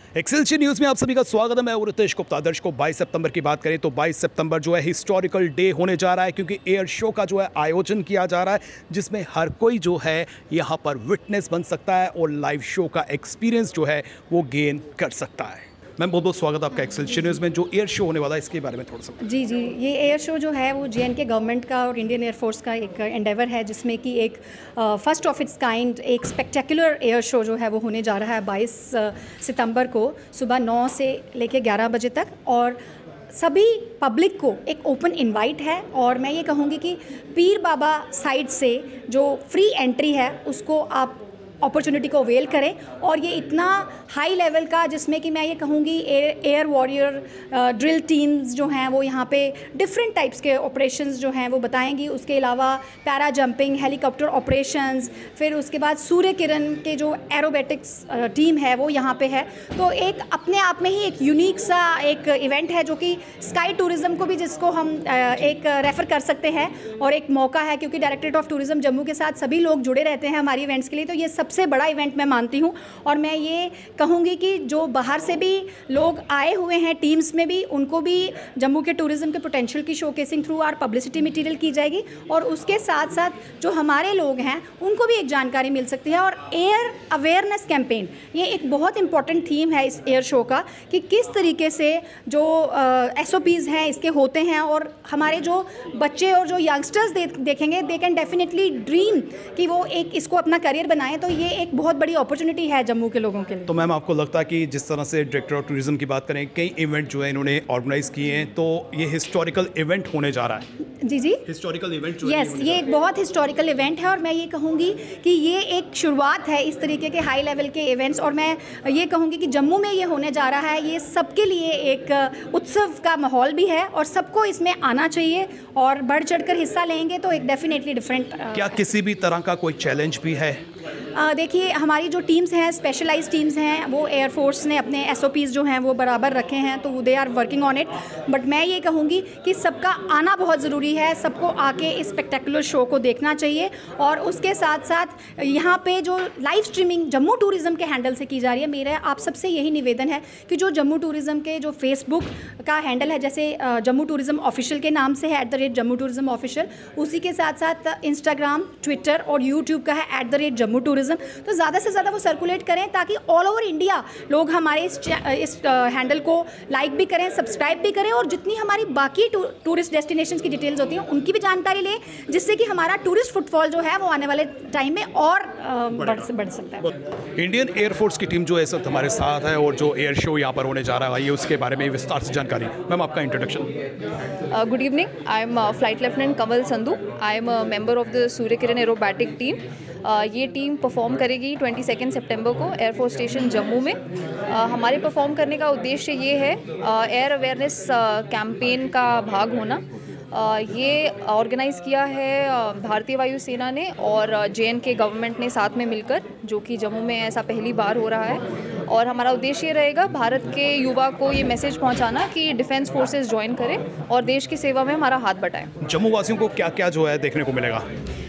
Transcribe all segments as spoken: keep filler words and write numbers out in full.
Excelsior news में आप सभी का स्वागत है। मैं हूं रितेश गुप्ता। दर्शकों, बाईस सितंबर की बात करें तो बाईस सितंबर जो है हिस्टोरिकल डे होने जा रहा है, क्योंकि एयर शो का जो है आयोजन किया जा रहा है, जिसमें हर कोई जो है यहां पर विटनेस बन सकता है और लाइव शो का एक्सपीरियंस जो है वो गेन कर सकता है। मैम, बहुत बहुत स्वागत आपका एक्सेलशियर न्यूज़ में। जो एयर शो होने वाला है इसके बारे में थोड़ा सा। जी जी ये एयर शो जो है वो जे एंड के गवर्नमेंट का और इंडियन एयरफोर्स का एक एंडेवर है, जिसमें कि एक फर्स्ट ऑफ इट्स काइंड एक स्पेक्टेकुलर एयर शो जो है वो होने जा रहा है बाईस सितंबर को सुबह नौ से लेकर ग्यारह बजे तक। और सभी पब्लिक को एक ओपन इनवाइट है, और मैं ये कहूँगी कि पीर बाबा साइड से जो फ्री एंट्री है उसको आप अपॉर्चुनिटी को अवेल करें। और ये इतना हाई लेवल का, जिसमें कि मैं ये कहूँगी air air warrior drill teams जो हैं वो यहाँ पे डिफरेंट टाइप्स के ऑपरेशंस जो हैं वो बताएंगी। उसके अलावा पैरा जंपिंग, हेलीकॉप्टर ऑपरेशंस, फिर उसके बाद सूर्य किरण के जो एरोबेटिक्स टीम है वो यहाँ पे है। तो एक अपने आप में ही एक यूनिक सा एक इवेंट है, जो कि स्काई टूरिज़्म को भी जिसको हम एक रेफ़र कर सकते हैं, और एक मौका है क्योंकि डायरेक्टरेट ऑफ टूरिज़्म जम्मू के साथ सभी लोग जुड़े रहते हैं हमारी इवेंट्स के लिए। तो ये सबसे बड़ा इवेंट मैं मानती हूँ, और मैं ये कहूँगी कि जो बाहर से भी लोग आए हुए हैं टीम्स में भी, उनको भी जम्मू के टूरिज़्म के पोटेंशियल की showcasing through our publicity material की जाएगी, और उसके साथ साथ जो हमारे लोग हैं उनको भी एक जानकारी मिल सकती है। और एयर अवेयरनेस कैंपेन ये एक बहुत इंपॉर्टेंट थीम है इस एयर शो का, कि किस तरीके से जो एस ओ पीज़ हैं इसके होते हैं, और हमारे जो बच्चे और जो यंगस्टर्स दे, देखेंगे दे कैन डेफिनेटली ड्रीम कि वो एक इसको अपना करियर बनाएं। तो ये एक बहुत बड़ी अपॉर्चुनिटी है जम्मू के लोगों के लिए। तो मैम, आपको लगता है कि जिस तरह से डायरेक्टर ऑफ टूरिज्म की बात करें, कई इवेंट जो है इन्होंने ऑर्गेनाइज किए हैं, तो ये हिस्टोरिकल इवेंट होने जा रहा है? जी जी हिस्टोरिकल इवेंट जो यस yes, ये एक बहुत हिस्टोरिकल इवेंट है, और मैं ये कहूँगी कि ये एक शुरुआत है इस तरीके के हाई लेवल के इवेंट्स। और मैं ये कहूँगी कि जम्मू में ये होने जा रहा है, ये सबके लिए एक उत्सव का माहौल भी है, और सबको इसमें आना चाहिए, और बढ़ चढ़कर हिस्सा लेंगे तो एक डेफिनेटली डिफरेंट। क्या किसी भी तरह का कोई चैलेंज भी है? देखिए, हमारी जो टीम्स हैं, स्पेशलाइज्ड टीम्स हैं, वो एयरफोर्स ने अपने एस ओ पीज़ जो हैं वो बराबर रखे हैं, तो they are working on it. But मैं ये कहूँगी कि सबका आना बहुत ज़रूरी है, सबको आके इस स्पेक्टेकुलर शो को देखना चाहिए। और उसके साथ साथ यहाँ पे जो लाइव स्ट्रीमिंग जम्मू टूरिज़्म के हैंडल से की जा रही है, मेरा आप सबसे यही निवेदन है कि जो जम्मू टूरिज़्म के जो फेसबुक का हैंडल है, जैसे जम्मू टूरिज़्म ऑफिशियल के नाम से है at the rate Jammu tourism official, उसी के साथ साथ इंस्टाग्राम, ट्विटर और यूट्यूब का है at the rate Jammu tourism. तो ज़्यादा से ज़्यादा वो सर्कुलेट करें, ताकि ऑल ओवर इंडिया लोग हमारे इस इस हैंडल को लाइक भी करें, सब्सक्राइब भी करें, और जितनी हमारी बाकी टू, टूरिस्ट डेस्टिनेशंस की डिटेल्स होती हैं उनकी भी जानकारी लें, जिससे कि हमारा टूरिस्ट फुटफॉल जो है वो आने वाले टाइम में और बढ़ बढ़ सकता है। इंडियन एयरफोर्स की टीम जो है सब हमारे साथ है, और जो एयर शो यहाँ पर होने जा रहा है ये उसके बारे में विस्तार से जानकारी। मैम, आपका introduction. Good evening, I am Flight Lieutenant Kamal Sandhu. I am a member of the Surya Kiran Aerobatic Team. Uh, ये टीम परफॉर्म करेगी ट्वेंटी सेकेंड सितंबर को एयरफोर्स स्टेशन जम्मू में। uh, हमारे परफॉर्म करने का उद्देश्य ये है एयर अवेयरनेस कैंपेन का भाग होना। uh, ये ऑर्गेनाइज़ किया है uh, भारतीय वायुसेना ने और जे एंड के गवर्नमेंट ने साथ में मिलकर, जो कि जम्मू में ऐसा पहली बार हो रहा है। और हमारा उद्देश्य ये रहेगा भारत के युवा को ये मैसेज पहुंचाना कि डिफेंस फोर्सेस ज्वाइन करें और देश की सेवा में हमारा हाथ बटाएं। जम्मू वासियों को क्या क्या जो है देखने को मिलेगा?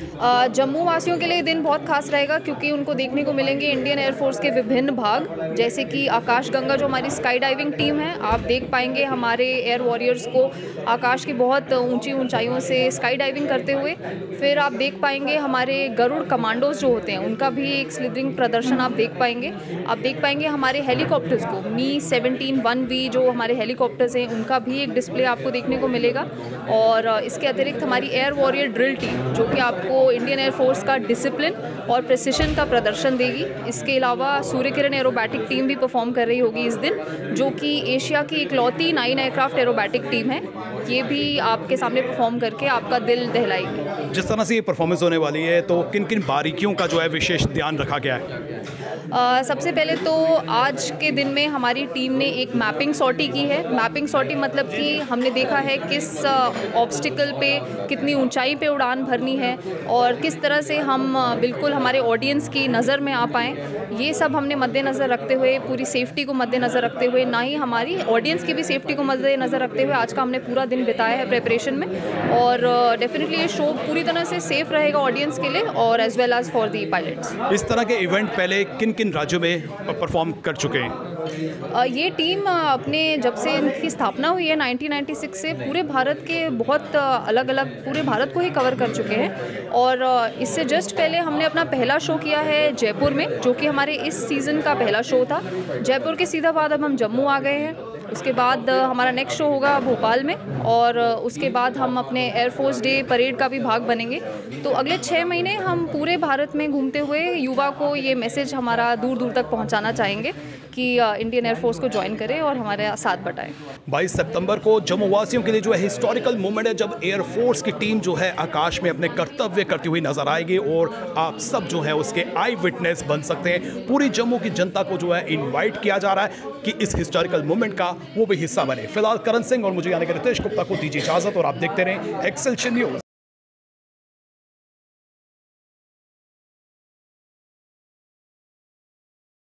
जम्मू वासियों के लिए दिन बहुत खास रहेगा, क्योंकि उनको देखने को मिलेंगे इंडियन एयरफोर्स के विभिन्न भाग, जैसे कि आकाश गंगा जो हमारी स्काई डाइविंग टीम है। आप देख पाएंगे हमारे एयर वॉरियर्स को आकाश की बहुत ऊंची ऊंचाइयों से स्काई डाइविंग करते हुए। फिर आप देख पाएंगे हमारे गरुड़ कमांडोज जो होते हैं, उनका भी एक स्लिदरिंग प्रदर्शन आप देख पाएंगे। आप देख पाएंगे हमारे हेलीकॉप्टर्स को, मी सेवनटीन वन वी जो हमारे हेलीकॉप्टर्स हैं, उनका भी एक डिस्प्ले आपको देखने को मिलेगा। और इसके अतिरिक्त हमारी एयर वॉरियर ड्रिल टीम, जो कि आपको इंडियन एयरफोर्स का डिसिप्लिन और प्रिसिशन का प्रदर्शन देगी। इसके अलावा सूर्य किरण एरोबैटिक टीम भी परफॉर्म कर रही होगी इस दिन, जो कि एशिया की इकलौती नाइन एयरक्राफ्ट एरोबैटिक टीम है। ये भी आपके सामने परफॉर्म करके आपका दिल दहलाएगी। जिस तरह से ये परफॉर्मेंस होने वाली है, तो किन किन बारीकियों का जो है विशेष ध्यान रखा गया है? Uh, सबसे पहले तो आज के दिन में हमारी टीम ने एक मैपिंग सॉर्टी की है। मैपिंग सॉर्टी मतलब कि हमने देखा है किस ऑब्स्टिकल पे कितनी ऊंचाई पे उड़ान भरनी है, और किस तरह से हम बिल्कुल हमारे ऑडियंस की नज़र में आ पाएँ। ये सब हमने मद्देनज़र रखते हुए, पूरी सेफ्टी को मद्देनज़र रखते हुए, ना ही हमारी ऑडियंस की भी सेफ्टी को मद्देनज़र रखते हुए आज का हमने पूरा दिन बिताया है प्रेपरेशन में। और डेफिनेटली ये शो पूरी तरह से सेफ रहेगा ऑडियंस के लिए और as well as for the pilots. इस तरह के इवेंट पहले किन किन राज्यों में परफॉर्म कर चुके हैं? अ, ये टीम अ, अपने जब से इनकी स्थापना हुई है नाइनटीन नाइंटी सिक्स से पूरे भारत के बहुत अलग अलग पूरे भारत को ही कवर कर चुके हैं। और अ, इससे जस्ट पहले हमने अपना पहला शो किया है जयपुर में, जो कि हमारे इस सीज़न का पहला शो था। जयपुर के सीधा बाद अब हम जम्मू आ गए हैं। उसके बाद अ, हमारा नेक्स्ट शो होगा भोपाल में, और अ, उसके बाद हम अपने एयरफोर्स डे परेड का भी भाग बनेंगे। तो अगले छः महीने हम पूरे भारत में घूमते हुए युवा को ये मैसेज हमारा दूर दूर तक पहुंचाना चाहेंगे कि इंडियन एयरफोर्स को ज्वाइन करें और हमारे साथ बटाएं। बाईस सितंबर को जम्मू वासियों के लिए जो है हिस्टोरिकल मोमेंट है, जब एयरफोर्स की टीम जो है आकाश में अपने कर्तव्य करती हुई नजर आएगी और आप सब जो है उसके आई विटनेस बन सकते हैं। पूरी जम्मू की जनता को जो है इनवाइट किया जा रहा है कि इस हिस्टोरिकल मोमेंट का वो भी हिस्सा बने। फिलहाल करण सिंह और मुझे यानी कि रितेश गुप्ता को दीजिए इजाजत और आप देखते रहें एक्सेलशन न्यूज।